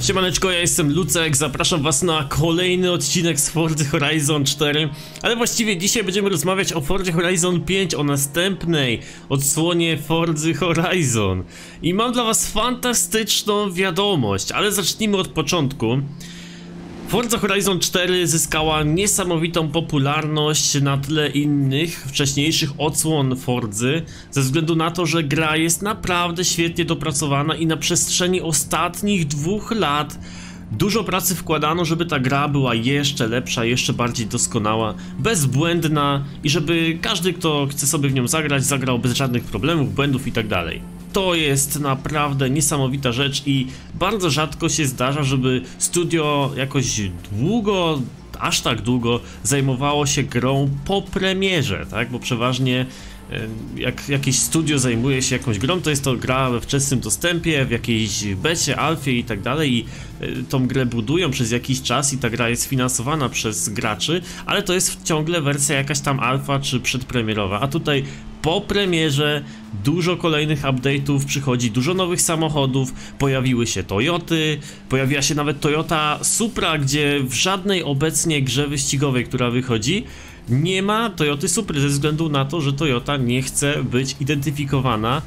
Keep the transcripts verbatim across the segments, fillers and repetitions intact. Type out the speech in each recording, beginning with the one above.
Siemaneczko, ja jestem Lucek, zapraszam was na kolejny odcinek z Forza Horizon cztery. Ale właściwie dzisiaj będziemy rozmawiać o Forzie Horizon pięć, o następnej odsłonie Forzy Horizon. I mam dla was fantastyczną wiadomość, ale zacznijmy od początku. Forza Horizon cztery zyskała niesamowitą popularność na tle innych wcześniejszych odsłon Forzy, ze względu na to, że gra jest naprawdę świetnie dopracowana i na przestrzeni ostatnich dwóch lat dużo pracy wkładano, żeby ta gra była jeszcze lepsza, jeszcze bardziej doskonała, bezbłędna i żeby każdy, kto chce sobie w nią zagrać, zagrał bez żadnych problemów, błędów i tak dalej. To jest naprawdę niesamowita rzecz i bardzo rzadko się zdarza, żeby studio jakoś długo, aż tak długo zajmowało się grą po premierze, tak? Bo przeważnie jak jakieś studio zajmuje się jakąś grą, to jest to gra we wczesnym dostępie, w jakiejś becie, alfie i tak dalej i tą grę budują przez jakiś czas i ta gra jest finansowana przez graczy, ale to jest ciągle wersja jakaś tam alfa czy przedpremierowa, a tutaj po premierze dużo kolejnych update'ów przychodzi, dużo nowych samochodów, pojawiły się Toyoty, pojawiła się nawet Toyota Supra, gdzie w żadnej obecnie grze wyścigowej, która wychodzi, nie ma Toyoty Supry ze względu na to, że Toyota nie chce być identyfikowana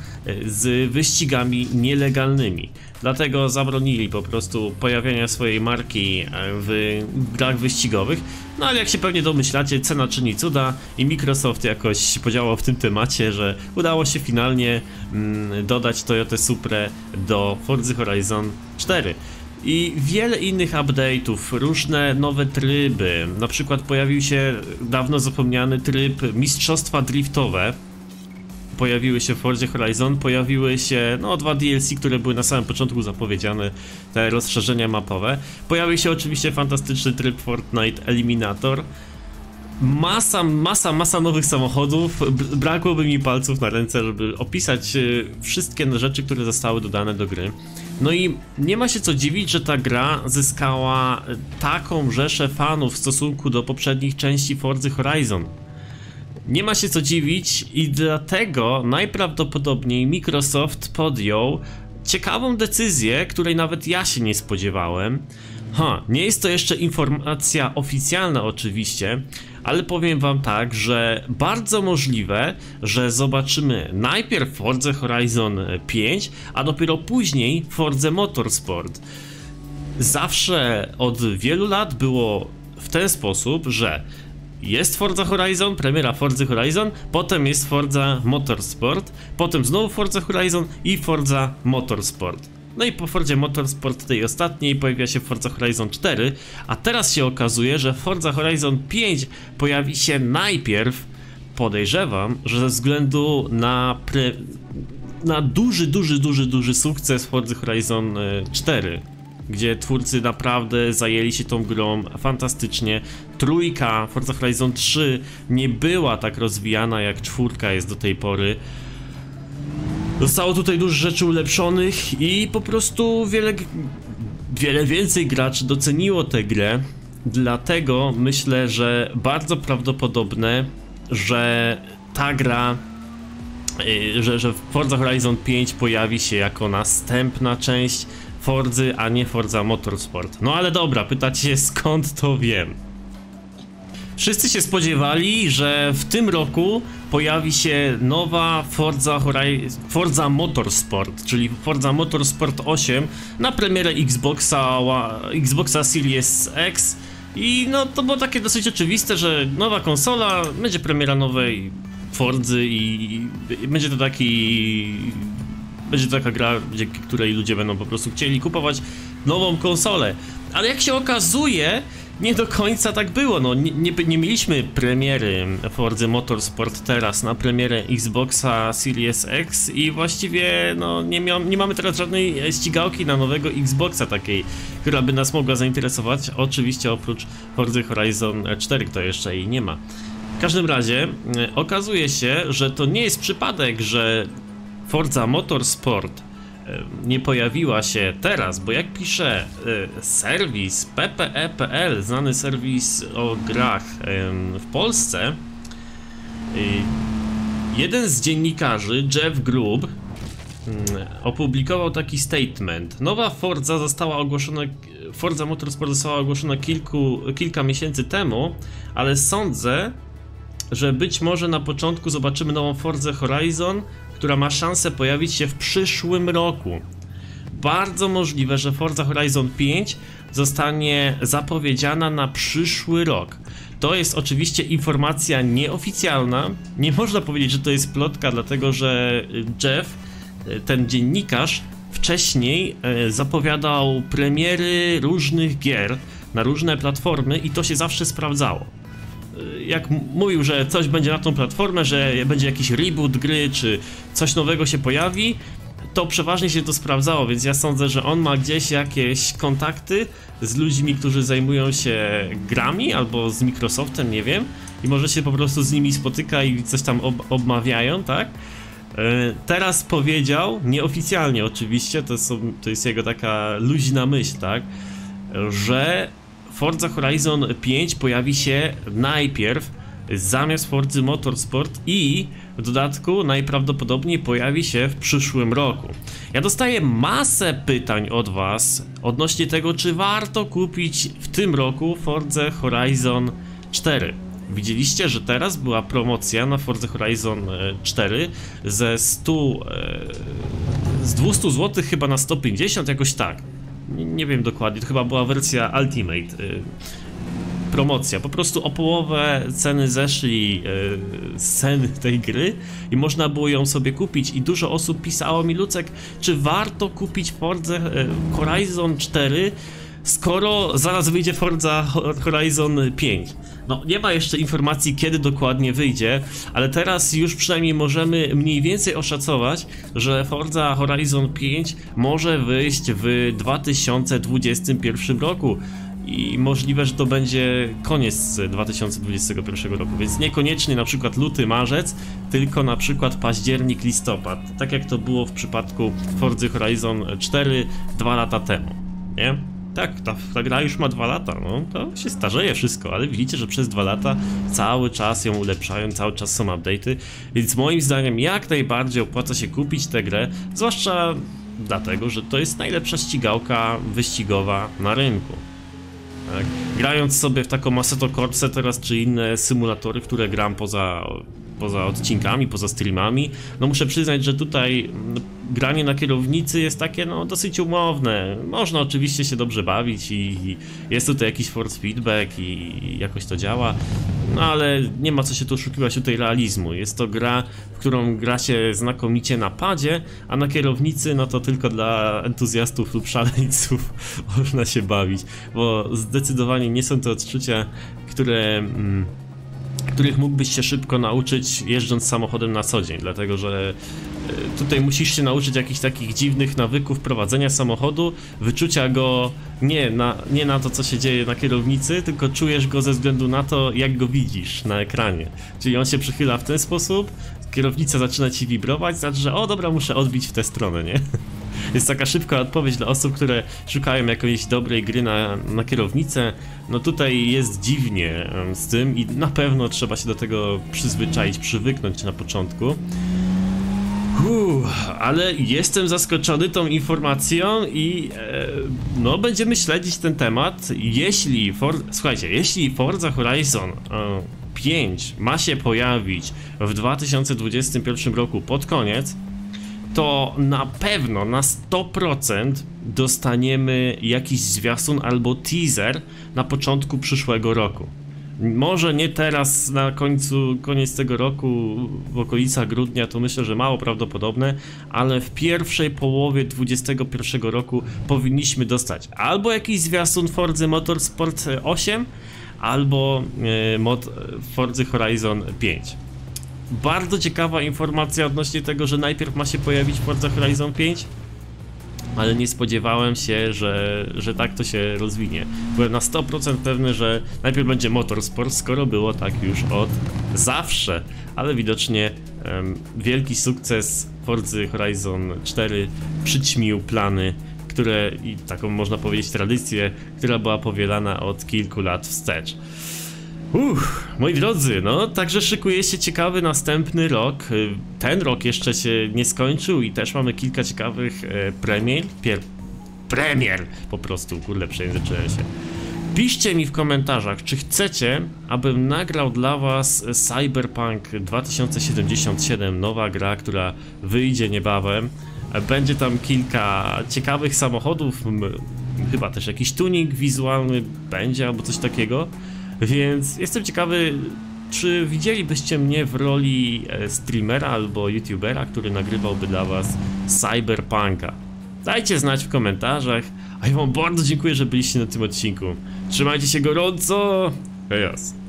z wyścigami nielegalnymi. Dlatego zabronili po prostu pojawiania swojej marki w grach wyścigowych. No ale jak się pewnie domyślacie, cena czyni cuda i Microsoft jakoś podziałał w tym temacie, że udało się finalnie mm, dodać Toyotę Suprę do Forza Horizon cztery. I wiele innych update'ów, różne nowe tryby, na przykład pojawił się dawno zapomniany tryb mistrzostwa driftowe. Pojawiły się w Forzie Horizon, pojawiły się no dwa D L C, które były na samym początku zapowiedziane, te rozszerzenia mapowe. Pojawił się oczywiście fantastyczny tryb Fortnite Eliminator. Masa, masa, masa nowych samochodów, brakłoby mi palców na ręce, żeby opisać wszystkie rzeczy, które zostały dodane do gry. No i nie ma się co dziwić, że ta gra zyskała taką rzeszę fanów w stosunku do poprzednich części Forza Horizon. Nie ma się co dziwić i dlatego najprawdopodobniej Microsoft podjął ciekawą decyzję, której nawet ja się nie spodziewałem. Ha, nie jest to jeszcze informacja oficjalna oczywiście, ale powiem wam tak, że bardzo możliwe, że zobaczymy najpierw Forza Horizon pięć, a dopiero później Forza Motorsport. Zawsze od wielu lat było w ten sposób, że jest Forza Horizon, premiera Forza Horizon, potem jest Forza Motorsport, potem znowu Forza Horizon i Forza Motorsport. No i po Forzie Motorsport tej ostatniej pojawia się Forza Horizon cztery, a teraz się okazuje, że Forza Horizon pięć pojawi się najpierw, podejrzewam, że ze względu na, pre... na duży, duży, duży, duży sukces Forza Horizon cztery, gdzie twórcy naprawdę zajęli się tą grą fantastycznie. Trójka, Forza Horizon trzy nie była tak rozwijana jak czwórka jest do tej pory. Zostało tutaj dużo rzeczy ulepszonych i po prostu wiele, wiele więcej graczy doceniło tę grę. Dlatego myślę, że bardzo prawdopodobne, że ta gra, że, że Forza Horizon pięć pojawi się jako następna część Forzy, a nie Forza Motorsport. No ale dobra, pytacie się, skąd to wiem? Wszyscy się spodziewali, że w tym roku pojawi się nowa Forza, Horizon, Forza Motorsport, czyli Forza Motorsport osiem na premierę Xboxa, Xboxa Series X i no to było takie dosyć oczywiste, że nowa konsola, będzie premiera nowej Forzy i, i będzie to taki... Będzie to taka gra, dzięki której ludzie będą po prostu chcieli kupować nową konsolę. Ale jak się okazuje, nie do końca tak było. No, nie, nie, nie mieliśmy premiery Forza Motorsport teraz na premierę Xboxa Series X i właściwie no, nie, mia nie mamy teraz żadnej ścigałki na nowego Xboxa takiej, która by nas mogła zainteresować. Oczywiście oprócz Forza Horizon cztery, to jeszcze jej nie ma. W każdym razie e, okazuje się, że to nie jest przypadek, że Forza Motorsport nie pojawiła się teraz, bo jak pisze serwis P P E kropka P L, znany serwis o grach w Polsce, jeden z dziennikarzy, Jeff Grubb, opublikował taki statement. Nowa Forza została ogłoszona, Forza Motorsport została ogłoszona kilku, kilka miesięcy temu, ale sądzę, że być może na początku zobaczymy nową Forzę Horizon, która ma szansę pojawić się w przyszłym roku. Bardzo możliwe, że Forza Horizon pięć zostanie zapowiedziana na przyszły rok. To jest oczywiście informacja nieoficjalna. Nie można powiedzieć, że to jest plotka, dlatego że Jeff, ten dziennikarz, wcześniej zapowiadał premiery różnych gier na różne platformy i to się zawsze sprawdzało. Jak mówił, że coś będzie na tą platformę, że będzie jakiś reboot gry, czy coś nowego się pojawi, to przeważnie się to sprawdzało, więc ja sądzę, że on ma gdzieś jakieś kontakty z ludźmi, którzy zajmują się grami, albo z Microsoftem, nie wiem, i może się po prostu z nimi spotyka i coś tam ob obmawiają, tak? Teraz powiedział, nieoficjalnie oczywiście, to jest, to jest jego taka luźna myśl, tak? Że Forza Horizon pięć pojawi się najpierw zamiast Forzy Motorsport i w dodatku najprawdopodobniej pojawi się w przyszłym roku. Ja dostaję masę pytań od was odnośnie tego, czy warto kupić w tym roku Forzę Horizon cztery. Widzieliście, że teraz była promocja na Forzę Horizon cztery ze stu, z dwieście złotych chyba na sto pięćdziesiąt, jakoś tak. Nie, nie wiem dokładnie, to chyba była wersja Ultimate. Promocja, po prostu o połowę ceny zeszli yy, z ceny tej gry i można było ją sobie kupić i dużo osób pisało mi: Lucek, czy warto kupić Forzę yy, Horizon cztery, skoro zaraz wyjdzie Forza Horizon pięć. No, nie ma jeszcze informacji, kiedy dokładnie wyjdzie, ale teraz już przynajmniej możemy mniej więcej oszacować, że Forza Horizon pięć może wyjść w dwa tysiące dwudziestym pierwszym roku. I możliwe, że to będzie koniec dwa tysiące dwudziestego pierwszego roku, więc niekoniecznie na przykład luty, marzec, tylko na przykład październik, listopad, tak jak to było w przypadku Forzy Horizon cztery dwa lata temu, nie? Tak, ta, ta gra już ma dwa lata, no to się starzeje wszystko, ale widzicie, że przez dwa lata cały czas ją ulepszają, cały czas są update'y, więc moim zdaniem jak najbardziej opłaca się kupić tę grę, zwłaszcza dlatego, że to jest najlepsza ścigałka wyścigowa na rynku. Tak. Grając sobie w taką Assetto Corsa teraz, czy inne symulatory, które gram poza, poza odcinkami, poza streamami, no muszę przyznać, że tutaj no, granie na kierownicy jest takie no dosyć umowne. Można oczywiście się dobrze bawić i, i jest tutaj jakiś force feedback i, i jakoś to działa, no ale nie ma co się tu oszukiwać tutaj realizmu. Jest to gra, w którą gra się znakomicie na padzie, a na kierownicy no to tylko dla entuzjastów lub szaleńców można się bawić, bo zdecydowanie nie są to odczucia, które... Mm, których mógłbyś się szybko nauczyć jeżdżąc samochodem na co dzień, dlatego że tutaj musisz się nauczyć jakichś takich dziwnych nawyków prowadzenia samochodu, wyczucia go nie na, nie na to, co się dzieje na kierownicy, tylko czujesz go ze względu na to, jak go widzisz na ekranie. Czyli on się przychyla w ten sposób, kierownica zaczyna ci wibrować, znaczy, że o dobra, muszę odbić w tę stronę, nie? Jest taka szybka odpowiedź dla osób, które szukają jakiejś dobrej gry na, na kierownicę. No tutaj jest dziwnie z tym i na pewno trzeba się do tego przyzwyczaić, przywyknąć na początku. Uff, ale jestem zaskoczony tą informacją i e, no będziemy śledzić ten temat. Jeśli, For słuchajcie, jeśli Forza Horizon e, pięć ma się pojawić w dwa tysiące dwudziestym pierwszym roku pod koniec, to na pewno na sto procent dostaniemy jakiś zwiastun albo teaser na początku przyszłego roku. Może nie teraz na końcu, koniec tego roku, w okolicach grudnia, to myślę, że mało prawdopodobne, ale w pierwszej połowie dwudziestego pierwszego roku powinniśmy dostać albo jakiś zwiastun Forzy Motorsport osiem, albo e, mod Forzy Horizon pięć. Bardzo ciekawa informacja odnośnie tego, że najpierw ma się pojawić Forza Horizon pięć, ale nie spodziewałem się, że, że tak to się rozwinie. Byłem na sto procent pewny, że najpierw będzie Motorsport, skoro było tak już od zawsze, ale widocznie um, wielki sukces Forzy Horizon cztery przyćmił plany, które i taką można powiedzieć tradycję, która była powielana od kilku lat wstecz. Uff, moi drodzy, no także szykuje się ciekawy następny rok. Ten rok jeszcze się nie skończył i też mamy kilka ciekawych e, premier. Pier... Premier! Po prostu, kurde, przejęzyczyłem się. Piszcie mi w komentarzach, czy chcecie, abym nagrał dla was Cyberpunk dwa tysiące siedemdziesiąt siedem, nowa gra, która wyjdzie niebawem. Będzie tam kilka ciekawych samochodów, chyba też jakiś tuning wizualny będzie albo coś takiego. Więc jestem ciekawy, czy widzielibyście mnie w roli streamera albo youtubera, który nagrywałby dla was Cyberpunka. Dajcie znać w komentarzach, a ja wam bardzo dziękuję, że byliście na tym odcinku. Trzymajcie się gorąco! Hej, jas.